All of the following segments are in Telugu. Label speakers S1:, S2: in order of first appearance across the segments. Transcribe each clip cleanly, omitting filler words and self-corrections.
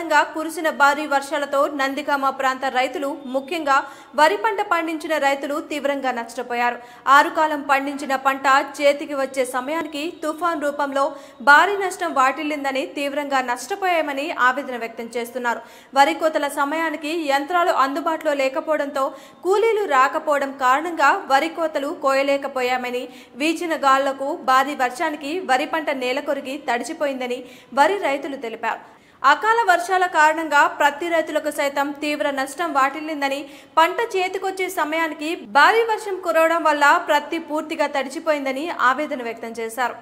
S1: కారణంగా కురిసిన భారీ వర్షాలతో నందిగామ ప్రాంత రైతులు ముఖ్యంగా వరి పంట పండించిన రైతులు తీవ్రంగా నష్టపోయారు. ఆరుకాలం పండించిన పంట చేతికి వచ్చే సమయానికి తుఫాన్ రూపంలో భారీ నష్టం వాటిల్లిందని తీవ్రంగా నష్టపోయామని ఆవేదన వ్యక్తం చేస్తున్నారు. వరి కోతల సమయానికి యంత్రాలు అందుబాటులో లేకపోవడంతో కూలీలు రాకపోవడం కారణంగా వరి కోతలు కోయలేకపోయామని, వీచిన గాలులకు భారీ వర్షానికి వరి పంట నేలకొరిగి తడిచిపోయిందని వరి రైతులు తెలిపారు. అకాల వర్షాల కారణంగా ప్రతి రైతులకు సైతం తీవ్ర నష్టం వాటిల్లిందని, పంట చేతికొచ్చే సమయానికి భారీ వర్షం కురవడం వల్ల ప్రతి పూర్తిగా తడిచిపోయిందని ఆవేదన వ్యక్తం చేశారు.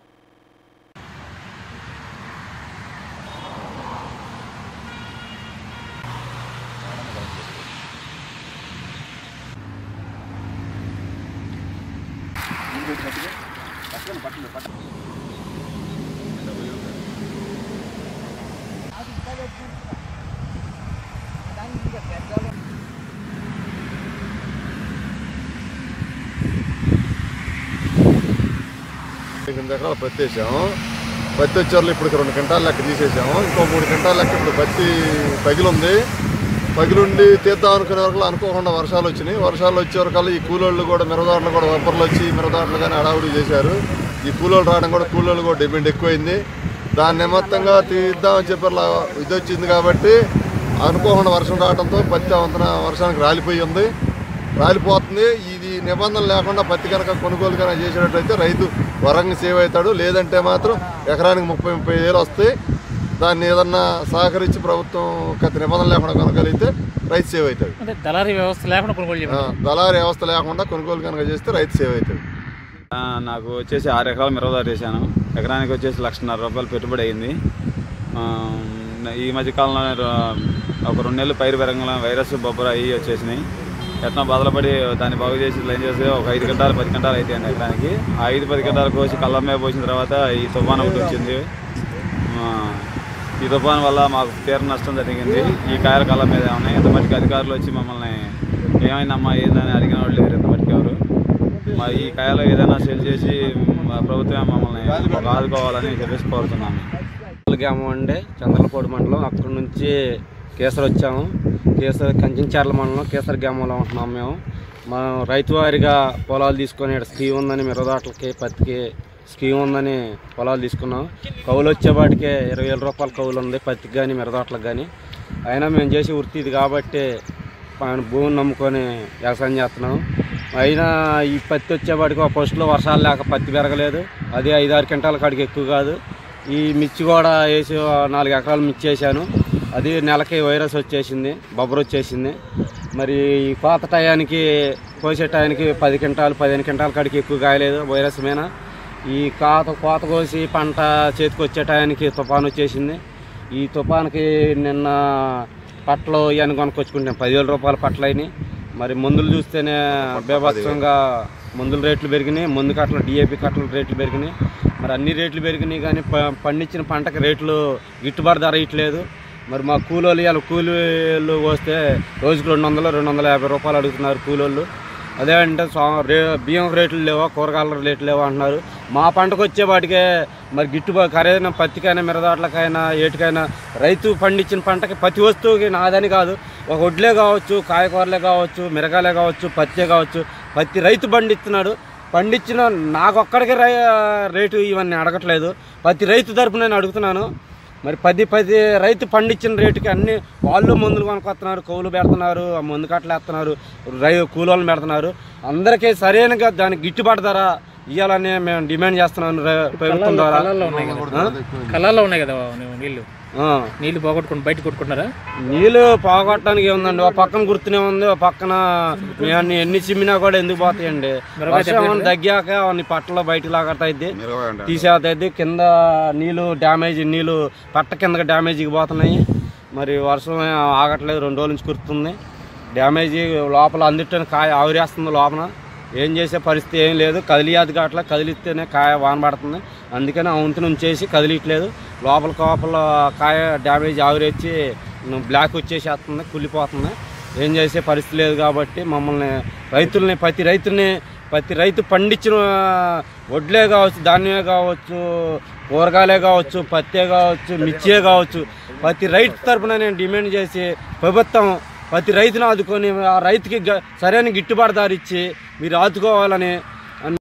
S2: ఎకరాలు పత్తి వేసాము. పత్తి వచ్చేవాళ్ళు ఇప్పుడు 2 క్వింటాల లెక్క తీసేసాము. ఇంకో 3 క్వింటాల లెక్క ఇప్పుడు పత్తి పగిలుంది. పగిలుండి తీద్దాం అనుకునే వరకు అనుకోకుండా వర్షాలు వచ్చినాయి. వర్షాలు వచ్చే వరకల్లా ఈ కూలోళ్ళు కూడా మిరదాట్లు కూడా వప్పర్లు వచ్చి మిరదాట్లు కానీ హడావుడి చేశారు. ఈ కూలోళ్ళు రావడం కూడా కూలోళ్ళు కూడా డిమాండ్ ఎక్కువైంది. దాని నిమిత్తంగా తీద్దామని చెప్పి ఇది వచ్చింది కాబట్టి అనుకోకుండా వర్షం రావడంతో పత్తి వంతన వర్షానికి రాలిపోతుంది. ఇది నిబంధన లేకుండా పత్తి కనుక కొనుగోలు కనుక చేసేటట్టయితే రైతు వరంగా సేవ్ అవుతాడు. లేదంటే మాత్రం ఎకరానికి 30-30 వేలు వస్తాయి. దాన్ని ఏదన్నా సహకరించి ప్రభుత్వం గత నిబంధనలు లేకుండా కొనగలిగితే రైతు సేవ్ అవుతాడు.
S3: దళారీ వ్యవస్థ లేకుండా
S2: కొనుగోలు కనుక చేస్తే రైతు సేవ్ అవుతాడు.
S4: నాకు వచ్చేసి 6 ఎకరాలు మిరపదారు వేసాను. ఎకరానికి వచ్చేసి ₹1,50,000 పెట్టుబడి అయింది. ఈ మధ్యకాలంలో ఒక 2 నెలలు పైరు పెరగంలో వైరస్ బొబ్బర అవి వచ్చేసినాయి. ఎట్లా బదలపడి దాన్ని బాగు చేసి లైన్ చేసి ఒక 5 గంటలు 10 గంటలు అవుతాయండి ఎకరానికి. ఆ 5-10 గంటలు కోసి కళ్ళ మీద పోసిన తర్వాత ఈ తుఫాన్ ఒకటి వచ్చింది. ఈ తుఫాన్ వల్ల మాకు తీవ్ర నష్టం జరిగింది. ఈ కాయల కళ్ళ మీద ఉన్నాయి. ఎంత మటుకు అధికారులు వచ్చి మమ్మల్ని ఏమైందమ్మా ఏందని అడిగిన వాళ్ళు లేరు. ఎంత మటుకు ఎవరు మా ఈ కాయలు ఏదైనా సెల్ చేసి ప్రభుత్వం మమ్మల్ని ఆదుకోవాలని చెప్పేసి కోరుతున్నాము.
S5: గ్రామం అండి, చంద్రలపూడి మండలం. అక్కడి నుంచి కేసర్ వచ్చాము. కంచెంచర్ల మండలం కేసర్ గ్రామంలో ఉంటున్నాము మేము. రైతు వారిగా పొలాలు తీసుకొని స్కీమ్ ఉందని మిరదాట్లకి పత్తికి స్కీమ్ ఉందని పొలాలు తీసుకున్నాం. కౌలు వచ్చేవాటికే ₹20,000 కౌలు ఉంది పత్తికి కానీ మిరదాట్లకు కానీ. అయినా మేము చేసే వృత్తి ఇది కాబట్టి భూమిని నమ్ముకొని వ్యవసాయం చేస్తున్నాం. అయినా ఈ పత్తి వచ్చేవాటికి ఫస్ట్లో వర్షాలు లేక పత్తి పెరగలేదు. అది 5-6 క్వింటాల కాడికి ఎక్కువ కాదు. ఈ మిర్చి కూడా వేసి 4 ఎకరాలు మిర్చి వేసాను. అది నెలకి వైరస్ వచ్చేసింది, బొబ్బర వచ్చేసింది. మరి ఈ కోత టయానికి కోసే టయానికి 10 క్వింటాలు 15 క్వింటాల కాడికి ఎక్కువ కాయలేదు వైరస్ మీద. ఈ కోత కోసి పంట చేతికి వచ్చే టయానికి తుఫాను వచ్చేసింది. ఈ తుఫానుకి నిన్న పట్టలు ఇవన్నీ కొనుక్కొచ్చుకుంటాం. ₹10,000 పట్టలు అయినాయి. మరి మందులు చూస్తేనే బేభత్సంగా మందుల రేట్లు పెరిగినాయి. మందు కట్టలు DAP కట్టలు రేట్లు పెరిగినాయి. మరి అన్ని రేట్లు పెరిగినాయి కానీ పండించిన పంటకి రేట్లు గిట్టుబాటు ధర ఇట్లేదు. మరి మా కూలీలు వస్తే రోజుకు ₹200-250 అడుగుతున్నారు కూలోళ్ళు. అదే అంటే బియ్యం రేట్లు లేవా, కూరగాయల రేట్లు లేవా అంటున్నారు. మా పంటకు వచ్చే వాటికే మరి గిట్టుబాటు ఖరీదైన పత్తికైనా మిరదాట్లకైనా ఏటికైనా రైతు పండించిన పంటకి ప్రతి వస్తువుకి నాదని కాదు, ఒక వడ్లే కావచ్చు, కాయకూరలే కావచ్చు, మిరగాయలే కావచ్చు, పత్తే కావచ్చు, ప్రతి రైతు పండిస్తున్నాడు. పండించిన నాకొక్కడికి రేటు ఇవన్నీ అడగట్లేదు. ప్రతి రైతు తరపున నేను అడుగుతున్నాను. మరి 10 రైతు పండించిన రేటుకి అన్ని వాళ్ళు మందులు కొనుక్కొస్తున్నారు, కౌలు పెడుతున్నారు, మందు కట్టలు వేస్తున్నారు, కూలోళ్ళని పెడుతున్నారు. అందరికీ సరైనగా దానికి గిట్టుబాటు ధర ఇవ్వాలని మేము డిమాండ్ చేస్తున్నాను ప్రభుత్వం ద్వారా.
S3: కళ్ళల్లో ఉన్నాయి కదా నీళ్ళు పోగొట్టుకుని బయట కొట్టుకుంటున్నారా?
S5: నీళ్ళు పోగొట్టడానికి ఏముందండి, ఒక పక్కన గుర్తునే ఉంది, ఒక పక్కన ఎన్ని చిమ్మినా కూడా ఎందుకు పోతాయండి. వర్షం తగ్గాక అన్ని పట్టలో బయటకు లాగట్టయిద్ది, తీసేది. కింద నీళ్ళు పట్ట కిందకి డ్యామేజీకి పోతున్నాయి. మరి వర్షం ఆగట్లేదు, 2 రోజుల నుంచి కురుతుంది. డ్యామేజీ లోపల అందుటని కాయ ఆవిరేస్తుంది. లోపల ఏం చేసే పరిస్థితి ఏం లేదు. కదిలియాది కావట్లా, కదిలిస్తేనే కాయ వాన పడుతుంది. అందుకని వంతు నుంచి చేసి కదిలియట్లేదు. లోపల కాయ డ్యామేజ్ ఆవిరేచ్చి బ్లాక్ వచ్చేసేస్తుంది, కుళ్ళిపోతుంది. ఏం చేసే పరిస్థితి లేదు కాబట్టి మమ్మల్ని రైతుల్ని ప్రతి రైతు పండించిన వడ్లే కావచ్చు, ధాన్యమే కావచ్చు, కూరగాయలే కావచ్చు, పత్తే కావచ్చు, మిర్చే కావచ్చు, ప్రతి రైతు తరఫున నేను డిమాండ్ చేసి ప్రభుత్వం ప్రతి రైతును ఆదుకొని ఆ రైతుకి సరైన గిట్టుబాటు ధర ఇచ్చి మీరు ఆదుకోవాలని